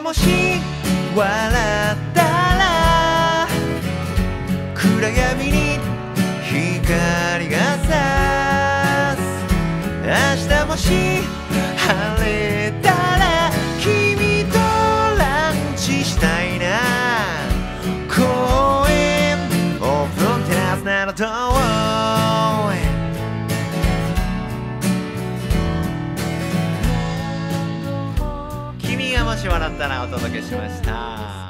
もし笑ったら暗闇に光が差す。明日もし晴れたら君とランチしたいな。公園オープンテラスなど君がもし笑ったらお届けしました。